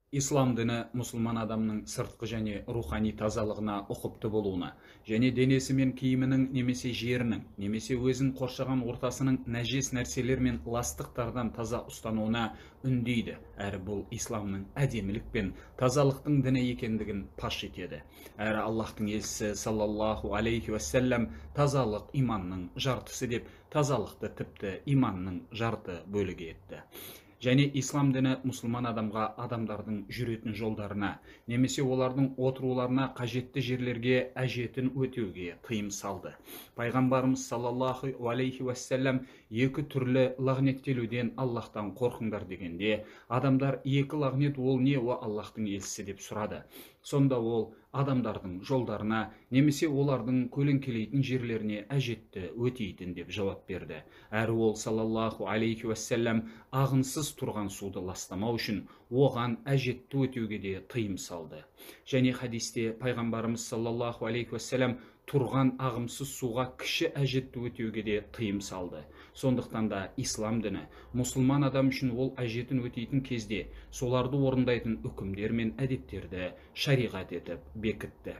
Ислам діні мұсылман адамның сыртқы және рухани тазалығына ұқыпты болуына, және денесі мен киімінің немесе жерінің, немесе өзін қоршаған ортасының нәжес нәрселер мен ластықтардан таза ұстануына үндейді. Әрі бұл исламның әдемілік пен тазалықтың діні екендігін паш етеді. Әрі Аллахтың елшісі саллаллаху алейхи уассалам тазалық иманның жартысы деп, тазалықты тіпті иманның жарты бөлігі етті. Және ислам діні мұсылман адамға адамдардың жүретін жолдарына, немесе олардың отыруларына қажетті жерлерге әжетін өтеуге тыйым салды. Пайғамбарымыз саллаллаху алейхи уассалам екі түрлі лағнеттелуден Аллахтан қорқыңдар дегенде, адамдар екі лағнет ол не, о Аллахтың елшісі деп сұрады. Сонда ол адамдардың жолдарына, немесе олардың көлеңкелейтін жерлеріне әжетті өтейтін деп жауап берді. Әрі ол саллаллаху алейхи уассалам ағынсыз тұрған суды ластамау үшін оған әжетті өтеуге де тыйым салды. Және хадисте пайғамбарымыз саллаллаху алейхи уассалам тұрған ағымсыз суға кіші әжетті өтеуге де тыйым салды. Сондықтан да ислам діні мұсылман адам үшін ол әжетін өтейтін кезде соларды орындайтын үкімдер мен әдеттерді шариғат етіп бекітті.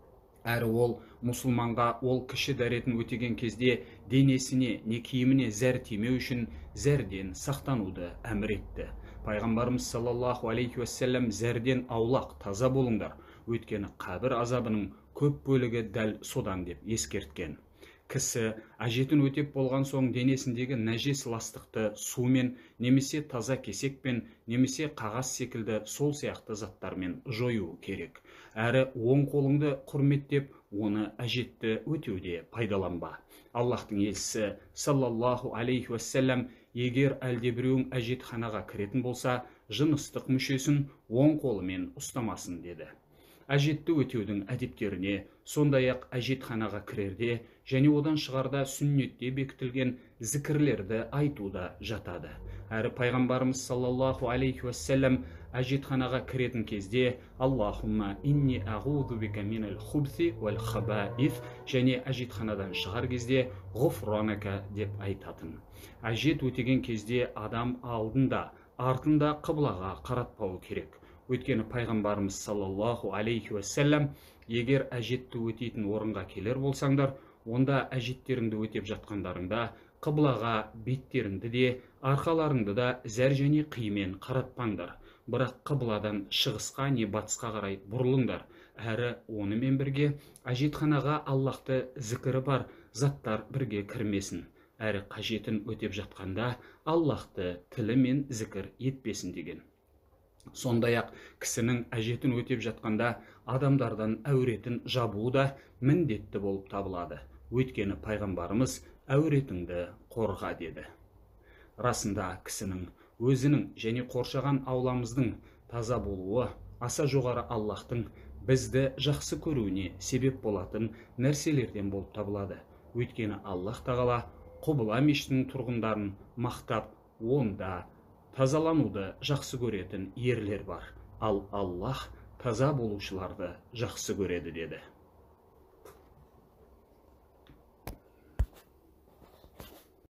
Әрі ол мұсылманға ол кіші дәретін өтеген кезде денесіне не киіміне зәр тимеу үшін зәрден сақтануды әмір етті. Пайғамбарымыз саллаллаху алейхи уассалам зәрден аулақ, таза болыңдар, өйткені қабір азабының көп бөлігі дәл содан деп ескерткен. Кісі әжетін өтеп болған соң денесіндегі нәжес ластықты сумен, немесе таза кесекпен, немесе қағаз секілді сол сияқты заттармен жою керек. Әрі оң қолыңды құрметтеп, оны әжетті өтеуде пайдаланба. Аллахтың елшісі саллаллаху алейхи уассалам егер әлдебіреуің әжетханаға кіретін болса, жыныстық мүшесін оң қолымен ұстамасын деді. Әжетті өтеудің әдептеріне, сондай-ақ әжетханаға кірерде және одан шығарда сүннетте бекітілген зікірлерді айтуда жатады. Әрі пайғамбарымыз саллаллаху алейхи уассалам әжетханаға кіретін кезде Аллахумма инни ағуду бика минал хубси вал хабаиф, және әжетханадан шығар кезде ғұфранака деп айтатын. Әжет өтеген кезде адам алдында, артында қыблаға қаратпауы керек. Өйткені пайғамбарымыз саллаллаху алейхи уассалам егер әжетті өтейтін орынға келер болсаңдар, онда әжеттеріңді өтеп жатқандарыңда қыблаға беттеріңді де, арқаларыңды да зәр және қимен қаратпаңдар. Бірақ қыбладан шығысқа не батысқа қарай бұрылыңдар. Әрі онымен бірге әжетханаға Аллахты зікірі бар заттар бірге кірмесін. Әрі қажетін өтеп жатқанда Аллахты тілі мен зікір етпесін деген. Сондай-ақ кісінің әжетін өтеп жатқанда адамдардан әуретін жабуы да міндетті болып табылады. Өйткені пайғамбарымыз әуретіңді қорға деді. Расында кісінің өзінің және қоршаған ауламыздың таза болуы аса жоғары Аллахтың бізді жақсы көруіне себеп болатын нәрселерден болып табылады. Өйткені Аллах тағала Құбыла мешітінің тұрғындарын мақтап, онда тазалануды жақсы көретін ерлер бар. Ал Аллах таза болушыларды жақсы көреді деді.